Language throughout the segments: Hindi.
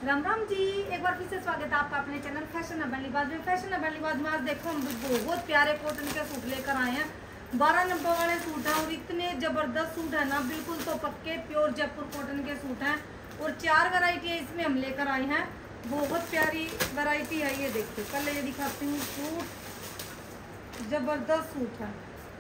राम राम जी, एक बार फिर से स्वागत है आपका अपने चैनल फैशनेबल लिबास में। फैशनेबल लिबास में आज देखो हम बहुत प्यारे कॉटन के सूट लेकर आए हैं। 12 नंबर वाले सूट हैं और इतने जबरदस्त सूट है ना, बिल्कुल तो पक्के प्योर जयपुर कॉटन के सूट हैं। और 4 वैरायटी है इसमें हम लेकर आए हैं। बहुत प्यारी वैरायटी है। ये देखते कल ये दिखाती हूँ सूट, जबरदस्त सूट है।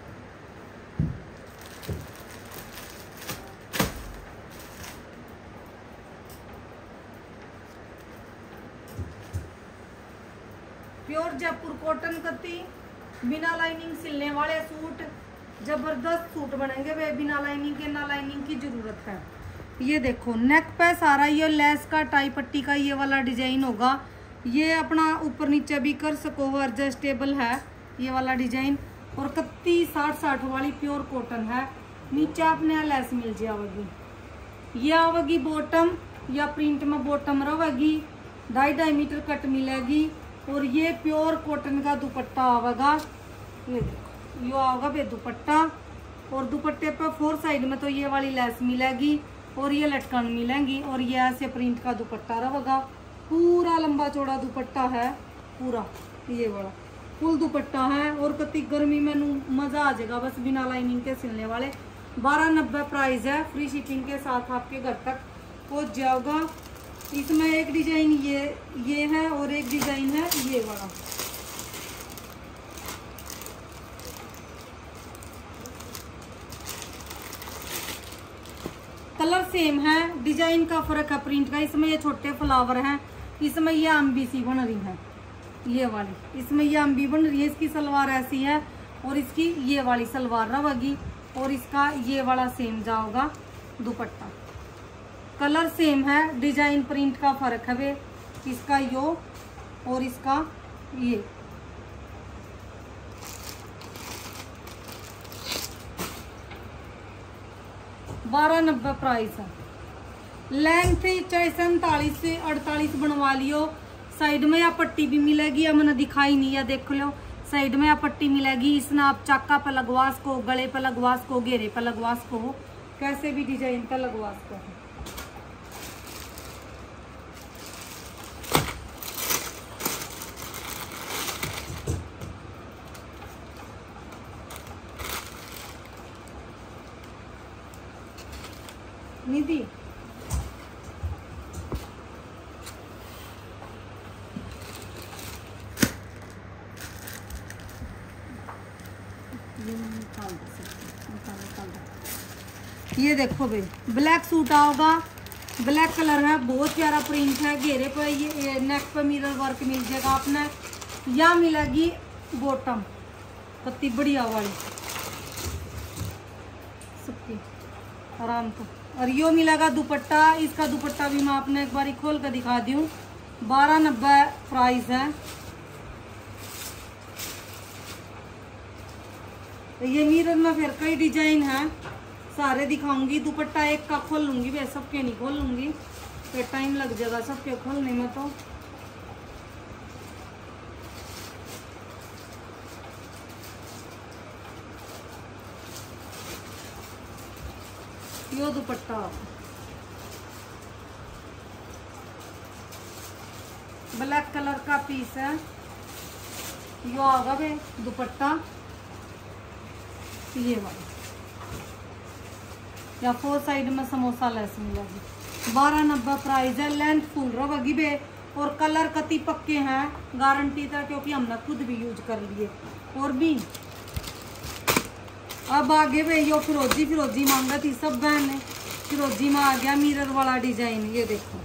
प्योर जयपुर कॉटन कती बिना लाइनिंग सिलने वाले सूट, जबरदस्त सूट बनेंगे वे, बिना लाइनिंग के। ना लाइनिंग की जरूरत है। ये देखो नेक पे सारा ये लेस का टाई पट्टी का ये वाला डिजाइन होगा। ये अपना ऊपर नीचे भी कर सको, एडजस्टेबल है ये वाला डिजाइन। और कत्ती 60 वाली प्योर कॉटन है। नीचे आपने लेस मिल जाएगी। ये आवेगी बॉटम या प्रिंट में बॉटम रहेगी। 2.5 मीटर कट मिलेगी। और ये प्योर कॉटन का दुपट्टा आवेगा। ये देखो यो आवेगा बे दुपट्टा। और दुपट्टे पर 4 साइड में तो ये वाली लेस मिलेगी और ये लटकन मिलेंगी। और ये ऐसे प्रिंट का दुपट्टा रहेगा। पूरा लंबा चौड़ा दुपट्टा है, पूरा ये वाला फुल दुपट्टा है। और कति गर्मी में मजा आ जाएगा बस, बिना लाइनिंग के सिलने वाले। 12.90 प्राइस है। फ्री शिपिंग के साथ आपके घर तक पहुंच जाएगा। इसमें एक डिजाइन ये है और एक डिजाइन है ये वाला। कलर सेम है, डिजाइन का फर्क है प्रिंट का। इसमें ये छोटे फ्लावर हैं, इसमें ये अम्बी सी बन रही है ये वाली। इसमें ये अम्बी बन रही है। इसकी सलवार ऐसी है और इसकी ये वाली सलवार रहेगी। और इसका ये वाला सेम जाओगा दुपट्टा। कलर सेम है, डिजाइन प्रिंट का फर्क है वे। इसका यो और इसका ये। $12.90 प्राइस है। लेंथ चाहे 47 से 48 बनवा लियो। साइड में या पट्टी भी मिलेगी, या मैंने दिखाई नहीं है, देख लो साइड में या पट्टी मिलेगी। इसमें आप चाका पे लगवा सको, गले पे लगवा सको, घेरे पे लगवा सको, कैसे भी डिजाइन पे लगवा सको। निधि ये देखो भाई, ब्लैक सूट आओगा। ब्लैक कलर है, बहुत प्यारा प्रिंट है। घेरे पे ये नेक पे मिरर वर्क मिल जाएगा आपने। या मिलेगी बॉटम कत्ती बढ़िया वाली सबकी आराम को। और यो मिलेगा दुपट्टा। इसका दुपट्टा भी मैं आपने एक बार खोल कर दिखा दी हूँ। 12.90 प्राइस है। ये मिरर में फिर कई डिजाइन है, सारे दिखाऊंगी। दुपट्टा एक का खोल लूंगी, वे सबके नहीं खोल लूंगी, फिर टाइम लग जाएगा सबके खोलने में। तो यो दुपट्टा ब्लैक कलर का पीस है। यो आगा वे दुपट्टा ये वाला, या 4 साइड में समोसा लेस मिलेगी। 12.90 प्राइस है। लेंथ फुल रहेगी बे। और कलर कति पक्के हैं, गारंटी था, क्योंकि हमने खुद भी यूज कर लिए। और भी अब आगे वे यो फिरोजी मांगा थी सब बहन ने। फिरोजी में आ गया मिरर वाला डिजाइन। ये देखो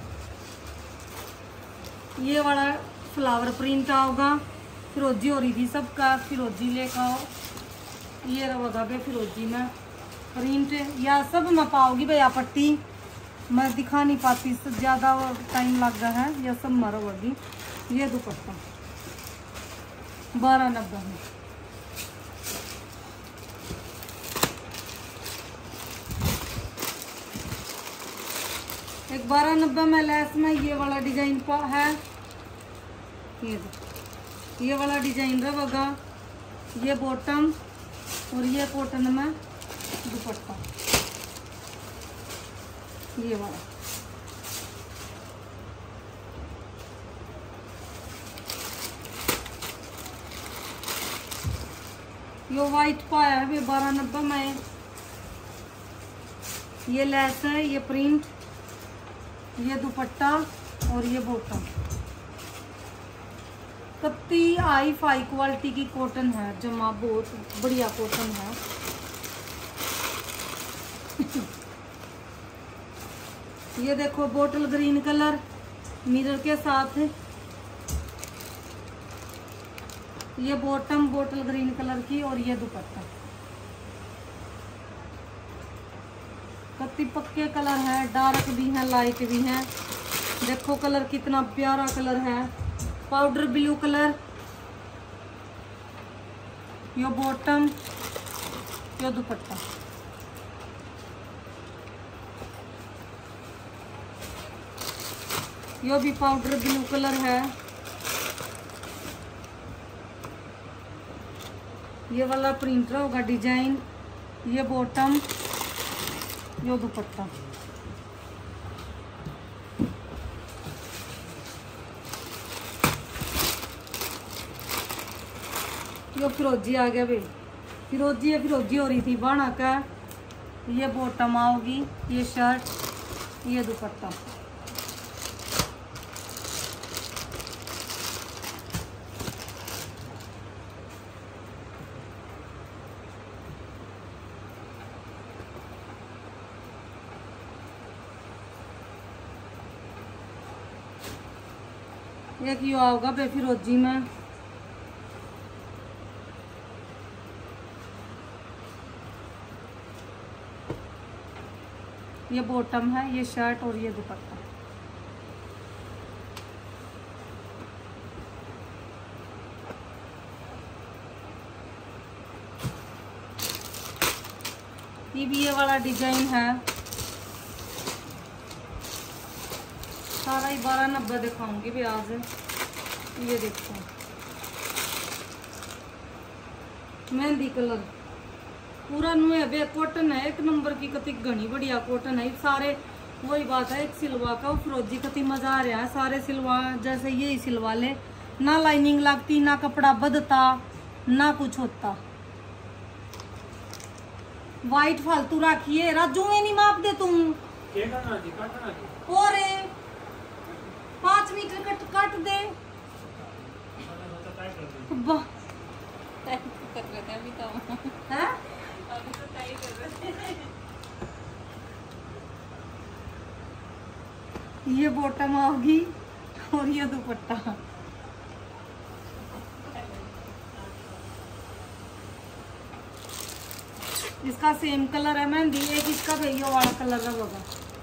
ये वाला फ्लावर प्रिंट आओगा। फिरोजी हो रही थी सबका, फिरोजी लेकर आओ। ये रहेगा बे फिरोजी में प्रिंट। या सब में पाओगी भैया पट्टी, मैं दिखा नहीं पाती, ज़्यादा टाइम लग रहा है। यह सब में रहेगी। ये दुपट्टा 12.90 में। एक 12.90 में लेस में ये वाला डिजाइन है। ये वाला डिजाइन रहेगा। ये बॉटम और ये कॉटन में दुपट्टा ये वाला। यो वाइट पाया है वे 1290 में। ये लेस है, ये प्रिंट, ये दुपट्टा और ये बॉटम। कत्ती आई फाई क्वालिटी की कॉटन है, जमा बहुत बढ़िया कॉटन है। ये देखो बोटल ग्रीन कलर मिरर के साथ, ये बॉटम बोटल ग्रीन कलर की और ये दुपट्टा। कत्ती पक्के कलर है, डार्क भी है लाइट भी है। देखो कलर कितना प्यारा कलर है, पाउडर ब्लू कलर। यो बॉटम, यो दुपट्टा। यो भी पाउडर ब्लू कलर है। ये वाला प्रिंटर होगा डिजाइन, ये बॉटम, यो दुपट्टा। यो फिरोजी आ गया भाई, फिरोजी हो रही थी बाना का। ये बॉटम आओगी, ये शर्ट, ये दुपट्टा। एक यो आओगा बे फिरोजी में, ये बॉटम है, ये शर्ट और ये दुपट्टा। ये भी ये वाला डिजाइन है, सारा ही 1290 दिखाऊंगी भी आज। ये देखो मेहंदी कलर पूरा न्यू है, कॉटन है, एक नंबर की। कति घनी बढ़िया कॉटन है। सारे वही बात है, एक सिलवा का फिरोजी कति मजा आ रहा है। सारे सिलवा जैसे यही सिलवा ले, ना लाइनिंग लगती, ना कपड़ा बदता, ना कुछ होता। वाइट फालतू रखिए राजू में नहीं माप दे तुम। और 5 मीटर कट दे। ये बॉटम होगी और ये दुपट्टा। इसका सेम कलर है मेहंदी, एक इसका भैया वाला कलर है होगा।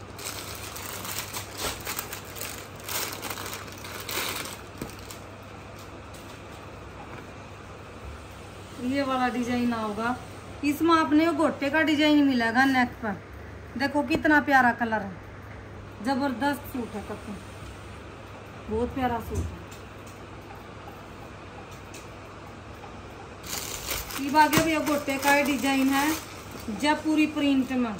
ये वाला डिजाइन होगा, इसमें आपने गोटे का डिजाइन मिलेगा नेक पर। देखो कितना प्यारा कलर है, जबरदस्त सूट है, कपड़ा बहुत प्यारा सूट है। ये आगे भी गोटे का डिजाइन है, जयपुरी प्रिंट में।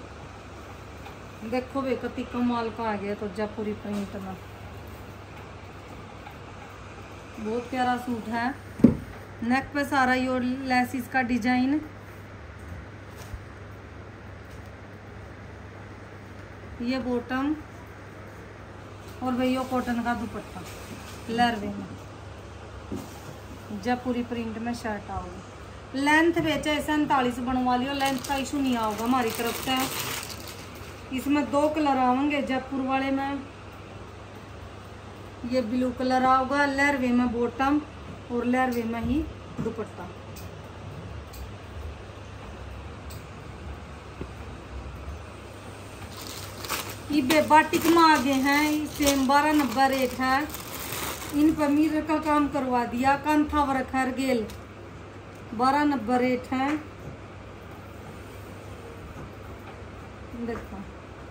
देखो भाई कति कमाल का आ गया, तो जयपुरी प्रिंट में बहुत प्यारा सूट है। नेक पे सारा ये लेसिस का डिजाइन, ये बॉटम और भैया कॉटन का दुपट्टा लहरवे में, जयपुरी प्रिंट में शर्ट आओगी। लेंथ बेचे 47 बनवा लियो, लेंथ का इशू नहीं आओगा हमारी तरफ से। इसमें 2 कलर आवेंगे जयपुर वाले में। ये ब्लू कलर आओगा, लहरवे में बॉटम और लहरवे में ही दुपट्टा। ये बाटिक में आगे हैं, सेम 1290 रेट है। इन पर मिरर का काम करवा दिया, कांथा वर्क है, गेल 1290 रेट है। देखो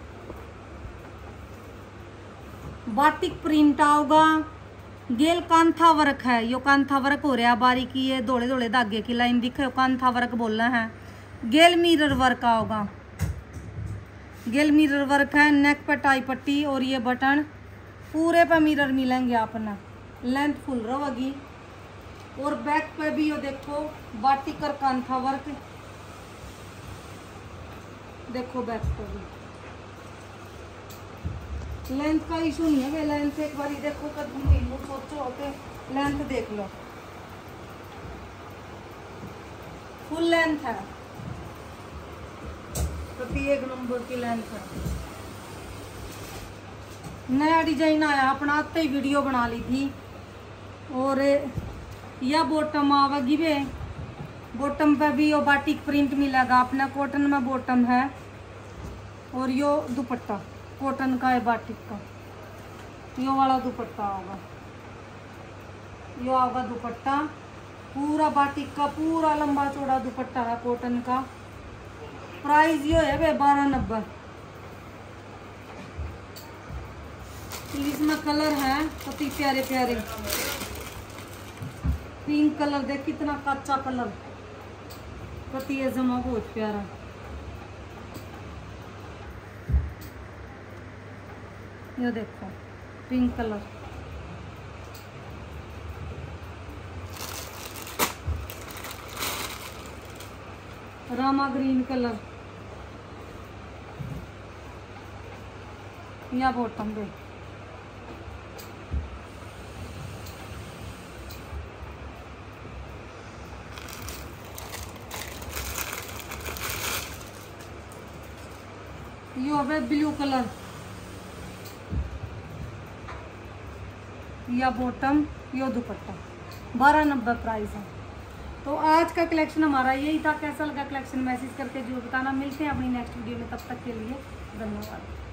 बाटिक प्रिंट आओगा, गेल कांथा वर्क है। यो कांथा वर्क हो रहा बारीकी, ये धोले धोले धागे की लाइन दिखे, कांथा वर्क बोलना है। गेल मिरर वर्क आओगा, गेल मिरर वर्क है। नेक पर टाई पट्टी और ये बटन पूरे पे मिरर मिलेंगे अपना। लेंथ फुल रहेगी। और बैक पे भी ये देखो बाटिक और कांथा वर्क, देखो बैक पे भी। लेंथ का इशू नहीं है वे, लेंथ एक बार देखो कभी सोचो होते लेंथ देख लो, फुल लेंथ है, कभी एक नंबर की लेंथ है। नया डिजाइन आया अपना, आते ही वीडियो बना ली थी। और यह बॉटम आवेगी वे, बॉटम पे भी यो बाटिक प्रिंट मिलेगा अपना, कॉटन में बॉटम है। और यो दुपट्टा कॉटन का है बाटिक का, यो वाला दुपट्टा होगा, यो होगा दुपट्टा पूरा बाटिक का, पूरा लंबा चौड़ा दुपट्टा है कॉटन का। प्राइस यो है वे 1290। इसमें कलर है कति प्यारे प्यारे, पिंक कलर देख कितना कच्चा कलर, कति ये जमा बहुत प्यारा। ये देखो pink colour, Rama green colour, या बॉटम पे यो है ब्लू कलर, या बॉटम यो दुपट्टा, 1290 प्राइस है। तो आज का कलेक्शन हमारा यही था। कैसा लगा कलेक्शन मैसेज करके जो बताना। मिलते हैं अपनी नेक्स्ट वीडियो में, तब तक के लिए धन्यवाद।